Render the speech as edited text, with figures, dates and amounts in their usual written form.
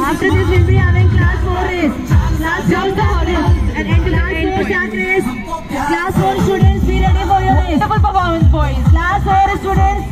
After this, we'll be having class 4 race. Class 4 sack race. And class 4 sack race. Class 4 students, be ready for your race. Wonderful performance, boys. Class 4 students.